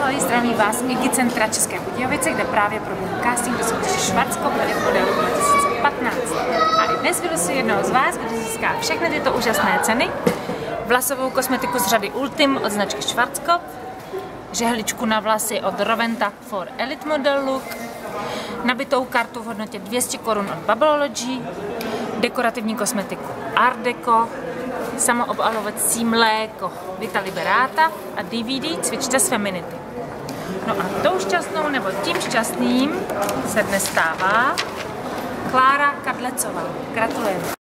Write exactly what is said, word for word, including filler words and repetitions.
Ahoj, zdravím vás z Igicentra České Budějovice, kde právě proběhl casting do soutěže Schwarzkopf modelu dva tisíce patnáct. A i dnes vylosuji si jednoho z vás, kdo získá všechny tyto úžasné ceny. Vlasovou kosmetiku z řady Ultim od značky Schwarzkopf, žehličku na vlasy od Roventa for Elite Model Look, nabitou kartu v hodnotě dvě stě korun od Bubbleology, dekorativní kosmetiku Art Deco, samoobalovací mléko Vita Liberata a D V D Cvičte s Feminity. No a tou šťastnou nebo tím šťastným se dnes stává Klára Kadlecová. Gratulujeme.